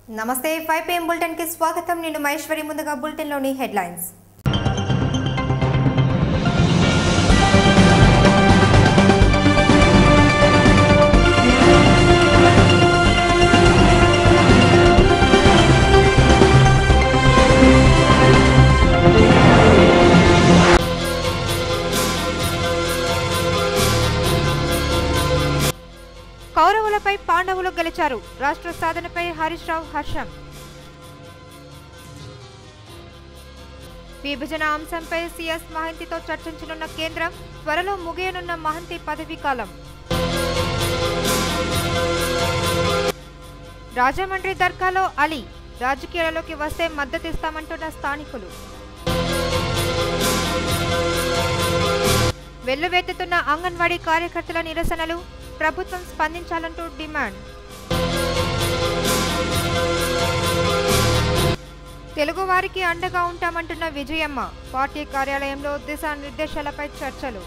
నమస్తే 5 PM bulletin కి స్వాగతం. నేను మహేశ్వరి. ముందుగా బులెటిన్ లోని హెడ్లైన్స్. కౌరవులపై పాండవులు గెలిచారు. రాష్ట్ర సాధనపై హరీష్ రావు హర్షం. విభజన అంశంపై సిఎస్ మహంతితో చర్చించనున్న కేంద్రం. త్వరలో ముగియనున్న మహంతి పదవీ కాలం. రాజమండ్రి దర్గాలో అలీ రాజకీయాలలోకి వస్తే మద్దతిస్తామంటున్న స్థానికులు. వెల్లువెత్తుతున్న అంగన్వాడీ కార్యకర్తల నిరసనలు. ప్రభుత్వం స్పందించాలంటూ డిమాండ్. తెలుగువారికి అండగా ఉంటామంటున్న విజయమ్మ. పార్టీ కార్యాలయంలో దిశానిర్దేశాలపై చర్చలు.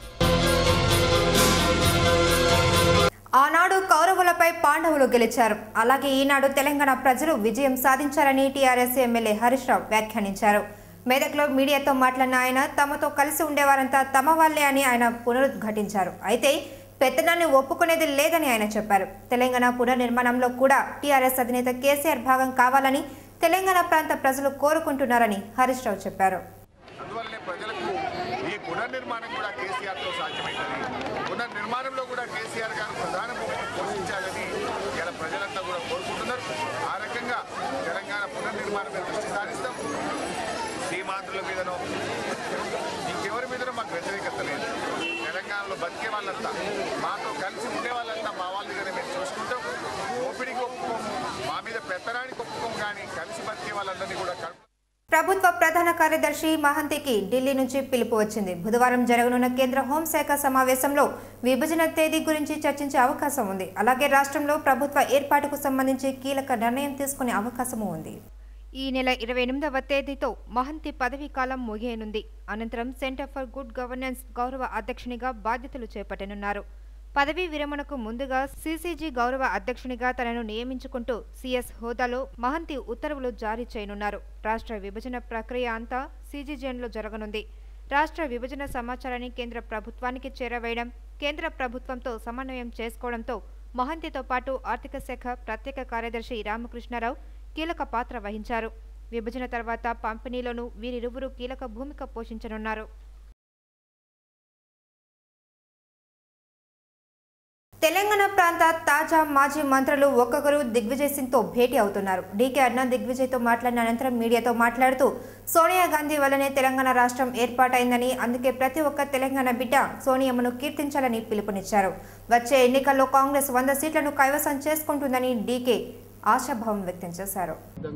ఆనాడు కౌరవులపై పాండవులు గెలిచారు. అలాగే ఈనాడు తెలంగాణ ప్రజలు విజయం సాధించారని టీఆర్ఎస్ ఎమ్మెల్యే హరీష్ రావు వ్యాఖ్యానించారు. మెదక్లో మీడియాతో మాట్లాడిన ఆయన తమతో కలిసి ఉండేవారంతా తమ వాళ్లే అని ఆయన పునరుద్ఘాటించారు. అయితే పెత్తనాన్ని ఒప్పుకునేది లేదని ఆయన చెప్పారు. తెలంగాణ పునర్నిర్మాణంలో కూడా టీఆర్ఎస్ అధినేత కేసీఆర్ భాగం కావాలని తెలంగాణ ప్రాంత ప్రజలు కోరుకుంటున్నారని హరీష్ రావు చెప్పారు. అందువల్లనే ప్రజలకు ఈ పునర్నిర్మాణం కూడా కేసీఆర్తో సాధ్యమైందని, పునర్నిర్మాణంలో కూడా కేసీఆర్ గారు ప్రధాన భూమిక పోషించాలని ఇలా ప్రజలంతా కూడా కోరుకుంటున్నారు. ఆ రకంగా తెలంగాణ పునర్నిర్మాణం మీద దృష్టి సారిస్తాం. సీమాంధ్రుల మీదనో ఇంకెవరి మీదనో మాకు వ్యతిరేకత లేదు. తెలంగాణలో బతికే వాళ్ళంతా, మాతో కలిసి ఉండే వాళ్ళంతా మా వాళ్ళుగానే మేము చూసుకుంటాం. ఓపిడికి ఒప్పుకోము, మా మీద పెత్తనానికి ఒప్పుకోము, కానీ కలిసి బతికే వాళ్ళందరినీ కూడా ప్రభుత్వ ప్రధాన కార్యదర్శి మహంతికి ఢిల్లీ నుంచి పిలుపు వచ్చింది. బుధవారం జరగనున్న కేంద్ర హోంశాఖ సమావేశంలో విభజన తేదీ గురించి చర్చించే అవకాశం ఉంది. అలాగే రాష్ట్రంలో ప్రభుత్వ ఏర్పాటుకు సంబంధించి కీలక నిర్ణయం తీసుకునే అవకాశం ఉంది. ఈ నెల 28వ తేదీతో మహంతి పదవీ కాలం ముగియనుంది. అనంతరం సెంటర్ ఫర్ గుడ్ గవర్నెన్స్ గౌరవ అధ్యక్షునిగా బాధ్యతలు చేపట్టనున్నారు. పదవీ విరమణకు ముందుగా సిసిజి గౌరవ అధ్యక్షునిగా తనను నియమించుకుంటూ సిఎస్ హోదాలో మహంతి ఉత్తర్వులు జారీ చేయనున్నారు. రాష్ట్ర విభజన ప్రక్రియ అంతా సిజిజెన్లో జరగనుంది. రాష్ట్ర విభజన సమాచారాన్ని కేంద్ర ప్రభుత్వానికి చేరవేయడం, కేంద్ర ప్రభుత్వంతో సమన్వయం చేసుకోవడంతో మహంతితో పాటు ఆర్థిక శాఖ ప్రత్యేక కార్యదర్శి రామకృష్ణారావు కీలక పాత్ర వహించారు. విభజన తర్వాత పంపిణీలోనూ వీరిరువురు కీలక భూమిక పోషించనున్నారు. తెలంగాణ ప్రాంత తాజా మాజీ మంత్రులు ఒక్కొక్కరు దిగ్విజయ్ సింగ్తో భేటీ అవుతున్నారు. డీకే అర్నా దిగ్విజయ్తో మాట్లాడిన అనంతరం మీడియాతో మాట్లాడుతూ సోనియా గాంధీ వల్లనే తెలంగాణ రాష్ట్రం ఏర్పాటైందని, అందుకే ప్రతి ఒక్క తెలంగాణ బిడ్డ సోనియమ్మను కీర్తించాలని పిలుపునిచ్చారు. వచ్చే ఎన్నికల్లో కాంగ్రెస్ 100 సీట్లను కైవసం చేసుకుంటుందని డీకే ఆశాభావం వ్యక్తం చేశారు.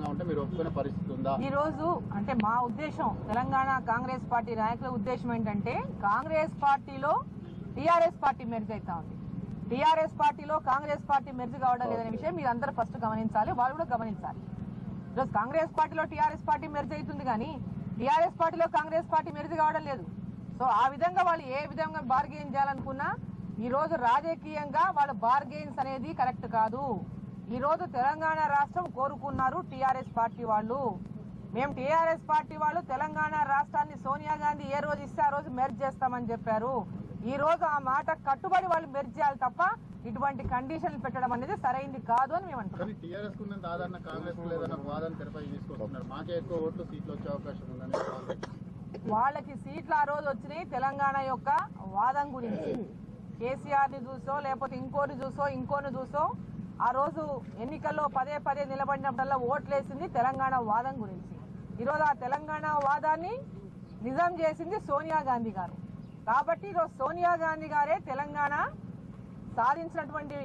ఈ రోజు అంటే మా ఉద్దేశం, తెలంగాణ కాంగ్రెస్ పార్టీ నాయకుల ఉద్దేశం ఏంటంటే, కాంగ్రెస్ పార్టీలో టీఆర్ఎస్ పార్టీ మెర్జ్ అవుతా ఉంది. టీఆర్ఎస్ పార్టీలో కాంగ్రెస్ పార్టీ మెర్జ్ కావడం లేదనే విషయం మీరు అందరూ ఫస్ట్ గమనించాలి, వాళ్ళు కూడా గమనించాలి. ఈరోజు కాంగ్రెస్ పార్టీలో టీఆర్ఎస్ పార్టీ మెర్జ్ అవుతుంది, కానీ టీఆర్ఎస్ పార్టీలో కాంగ్రెస్ పార్టీ మెర్జ్ కావడం లేదు. సో ఆ విధంగా వాళ్ళు ఏ విధంగా బార్గెయిన్ చేయాలనుకున్నా ఈ రోజు రాజకీయంగా వాళ్ళ బార్గెయిన్స్ అనేది కరెక్ట్ కాదు. ఈ రోజు తెలంగాణ రాష్ట్రం కోరుకున్నారు టీఆర్ఎస్ పార్టీ వాళ్ళు. మేము టీఆర్ఎస్ పార్టీ వాళ్ళు తెలంగాణ రాష్ట్రాన్ని సోనియా గాంధీ ఏ రోజు ఇస్తే ఆ రోజు మెర్జ్ చేస్తామని చెప్పారు. ఈ రోజు ఆ మాట కట్టుబడి వాళ్ళు మెర్జ్ చేయాలి తప్ప ఇటువంటి కండిషన్లు పెట్టడం అనేది సరైంది కాదు అని మేము అంటున్నాం. వాళ్ళకి సీట్లు ఆ రోజు వచ్చినాయి తెలంగాణ యొక్క వాదం గురించి. కేసీఆర్ ని చూసో లేకపోతే ఇంకోని చూసో ఆ రోజు ఎన్నికల్లో పదే నిలబడినప్పుడల్లా ఓట్లేసింది తెలంగాణ వాదం గురించి. ఈరోజు ఆ తెలంగాణ వాదాన్ని నిజం చేసింది సోనియా గాంధీ గారు. కాబట్టి ఈరోజు సోనియా గాంధీ గారే తెలంగాణ సాధించినటువంటి,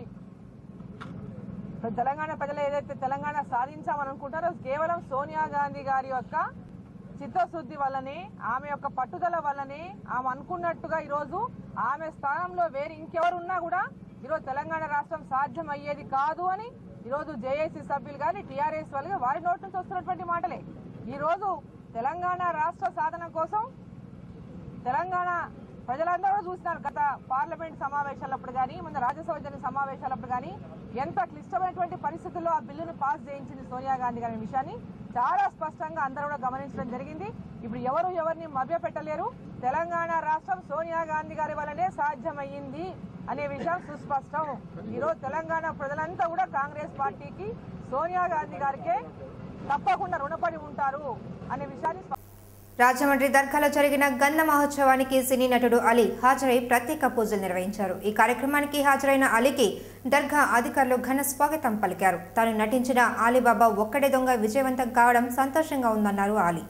తెలంగాణ ప్రజలు ఏదైతే తెలంగాణ సాధించామని అనుకుంటారో కేవలం సోనియా గాంధీ గారి యొక్క చిత్తశుద్ధి వల్లనే, ఆమె యొక్క పట్టుదల వల్లనే, ఆమె అనుకున్నట్టుగా ఈరోజు ఆమె స్థానంలో వేరే ఇంకెవరున్నా కూడా ఈరోజు తెలంగాణ రాష్ట్రం సాధ్యం అయ్యేది కాదు అని ఈరోజు జేఏసీ సభ్యులు కానీ టీఆర్ఎస్ వాళ్ళు వారి నోటి నుంచి వస్తున్నటువంటి మాటలే. ఈరోజు తెలంగాణ రాష్ట్ర సాధన కోసం తెలంగాణ ప్రజలందరూ చూస్తున్నారు. గత పార్లమెంట్ సమావేశాలప్పుడు కానీ, మన రాజ్యసభ సమావేశాలప్పుడు కానీ ఎంత క్లిష్టమైనటువంటి పరిస్థితుల్లో ఆ బిల్లును పాస్ చేయించింది సోనియా గాంధీ గారి విషయాన్ని చాలా స్పష్టంగా అందరూ కూడా గమనించడం జరిగింది. ఇప్పుడు ఎవరిని మభ్యపెట్టలేరు. తెలంగాణ రాష్ట్రం సోనియా గాంధీ గారి వల్లనే సాధ్యమయ్యింది అనే విషయం సుస్పష్టం. ఈరోజు తెలంగాణ ప్రజలంతా కూడా కాంగ్రెస్ పార్టీకి సోనియా గాంధీ గారికే తప్పకుండా రుణపడి ఉంటారు అనే విషయాన్ని రాజమండ్రి దర్గాలో జరిగిన గంధ మహోత్సవానికి సినీ నటుడు అలీ హాజరై ప్రత్యేక పూజలు నిర్వహించారు. ఈ కార్యక్రమానికి హాజరైన అలీకి దర్గా అధికారులు ఘన స్వాగతం పలికారు. తాను నటించిన ఆలీబాబా ఒక్కడే దొంగ విజయవంతం కావడం సంతోషంగా ఉందన్నారు అలీ.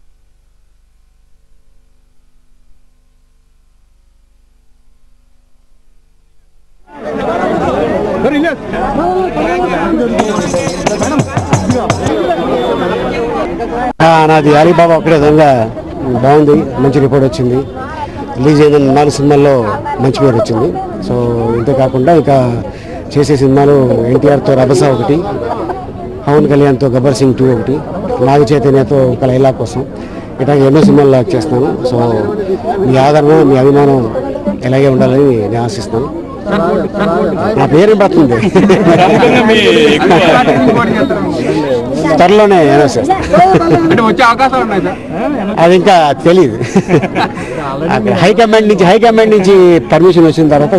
నాది అలీబాబా ఒక్కడే దొంగ బాగుంది, మంచి రిపోర్ట్ వచ్చింది. రిలీజ్ అయిన 4 సినిమాల్లో మంచి పేరు వచ్చింది. సో ఇంతేకాకుండా ఇక చేసే సినిమాలు ఎన్టీఆర్తో రభసా ఒకటి, పవన్ కళ్యాణ్తో గబ్బర్ సింగ్ 2 ఒకటి, నాగ చైతన్యతో ఒక లైలా కోసం ఇట్లా ఎన్నో సినిమాలు లాక్ చేస్తున్నాను. సో మీ ఆదరణ మీ అభిమానం ఎలాగే ఉండాలని నేను ఆశిస్తాను. నా పేరు పడుతుంది త్వరలోనే అది ఇంకా తెలియదు. హైకమాండ్ నుంచి పర్మిషన్ వచ్చిన తర్వాత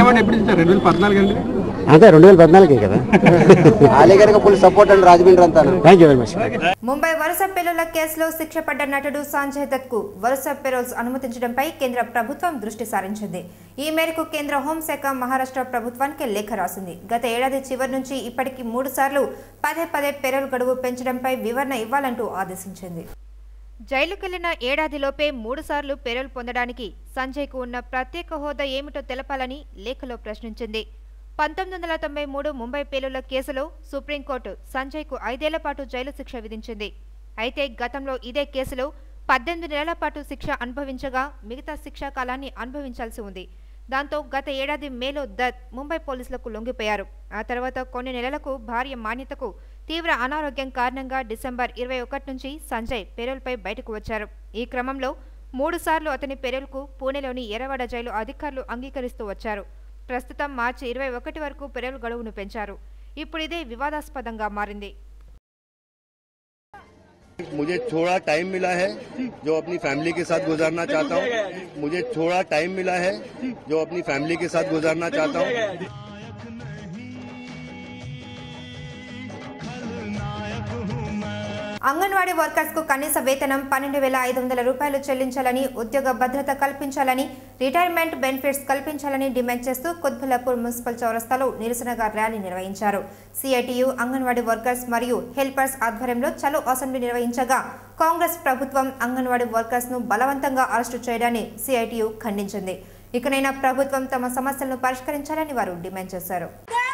అంతే 2014 కదా. Thank you very much. Mumbai వరుస పెళ్లిళ్ల కేసులో శిక్ష పడ్డ నటుడు సంజయ్ దత్ కు వరుస పెరోల్స్ అనుమతించడంపై కేంద్ర ప్రభుత్వం దృష్టి సారించింది. ఈ మేరకు కేంద్ర హోంశాఖ మహారాష్ట్ర ప్రభుత్వానికి లేఖ రాసింది. గత ఏడాది చివరి నుంచి ఇప్పటికి 3 సార్లు పదే పెరోల్ గడువు పెంచడంపై వివరణ ఇవ్వాలంటూ ఆదేశించింది. జైలుకెళ్లిన ఏడాదిలోపే 3 సార్లు పెరోల్ పొందడానికి సంజయ్కు ఉన్న ప్రత్యేక హోదా ఏమిటో తెలపాలని లేఖలో ప్రశ్నించింది. 1993 ముంబై పేలుళ్ల కేసులో సుప్రీంకోర్టు సంజయ్కు 5 ఏళ్ల పాటు జైలు శిక్ష విధించింది. అయితే గతంలో ఇదే కేసులో 18 నెలల పాటు శిక్ష అనుభవించగా మిగతా శిక్షా కాలాన్ని అనుభవించాల్సి ఉంది. దాంతో గత ఏడాది మేలో దత్ ముంబై పోలీసులకు లొంగిపోయారు. ఆ తర్వాత కొన్ని నెలలకు భార్య మాన్యతకు తీవ్ర అనారోగ్యం కారణంగా డిసెంబర్ 21 నుంచి సంజయ్ పెరోల్పై బయటకు వచ్చారు. ఈ క్రమంలో 3 సార్లు అతని పెరోల్కు పూణేలోని ఎర్రవాడ జైలు అధికారులు అంగీకరిస్తూ వచ్చారు. ప్రస్తుతం మార్చి 21 వరకు పెరోల్ గడువును పెంచారు. ఇప్పుడు ఇదే వివాదాస్పదంగా మారింది. मुझे थोड़ा टाइम मिला है जो अपनी फैमिली के साथ गुजारना चाहता हूँ. मुझे थोड़ा टाइम मिला है जो अपनी फैमिली के साथ गुजारना चाहता हूँ. అంగన్వాడీ వర్కర్స్ కు కనీస వేతనం 12,500 రూపాయలు చెల్లించాలని, ఉద్యోగ భద్రత కల్పించాలని, రిటైర్మెంట్ బెనిఫిట్స్ కల్పించాలని డిమాండ్ చేస్తూ కుత్బుల్లాపూర్ మున్సిపల్ చౌరస్తాలో నిరసనగా ర్యాలీ నిర్వహించారు. సిఐటియు అంగన్వాడీ వర్కర్స్ మరియు హెల్పర్స్ ఆధ్వర్యంలో చలో అసెంబ్లీ నిర్వహించగా కాంగ్రెస్ ప్రభుత్వం అంగన్వాడీ వర్కర్స్ ను బలవంతంగా అరెస్టు చేయడాన్ని సిఐటియు ఖండించింది. ఇకనైనా ప్రభుత్వం తమ సమస్యలను పరిష్కరించాలని వారు డిమాండ్ చేశారు.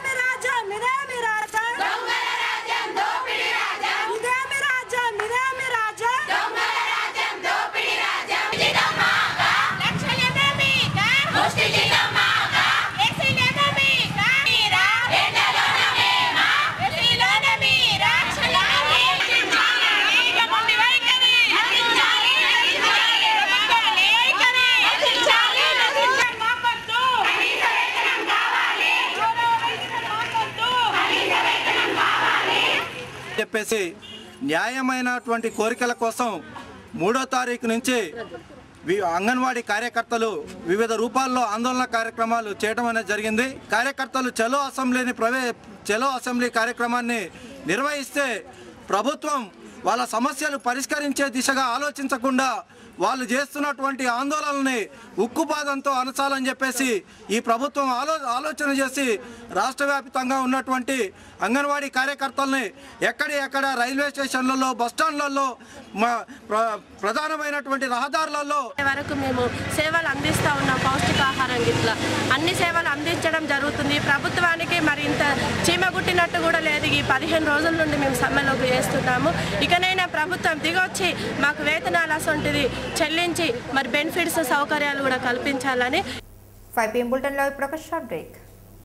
చెప్పేసి న్యాయమైనటువంటి కోరికల కోసం 3వ తారీఖు నుంచి అంగన్వాడీ కార్యకర్తలు వివిధ రూపాల్లో ఆందోళన కార్యక్రమాలు చేయడం అనేది జరిగింది. కార్యకర్తలు చలో అసెంబ్లీ కార్యక్రమాన్ని నిర్వహిస్తే ప్రభుత్వం వాళ్ళ సమస్యలు పరిష్కరించే దిశగా ఆలోచించకుండా వాళ్ళు చేస్తున్నటువంటి ఆందోళనని ఉక్కుపాదంతో అనసాలని చెప్పేసి ఈ ప్రభుత్వం ఆలోచన చేసి రాష్ట్ర వ్యాప్తంగా ఉన్నటువంటి అంగన్వాడీ కార్యకర్తల్ని ఎక్కడ రైల్వే స్టేషన్లలో, బస్టాండ్లలో, ప్రధానమైనటువంటి రహదారులలో వరకు మేము సేవలు అందిస్తూ ఉన్నాం. పౌష్టికాహారం గిట్లా అన్ని సేవలు అందించడం జరుగుతుంది. ప్రభుత్వానికి మరి ఇంత చీమగుట్టినట్టు కూడా లేదు. ఈ 15 రోజుల నుండి మేము సమ్మెలోకి చేస్తున్నాము. ఇకనైనా ప్రభుత్వం దిగొచ్చి మాకు వేతనాలు అసొంటిది చెల్లించి మరి బెనిఫిట్స్ సౌకర్యాలు కూడా కల్పించాలని. 5 PM బులెటిన్లో ఇప్పుడు ఒక షార్ట్ బ్రేక్.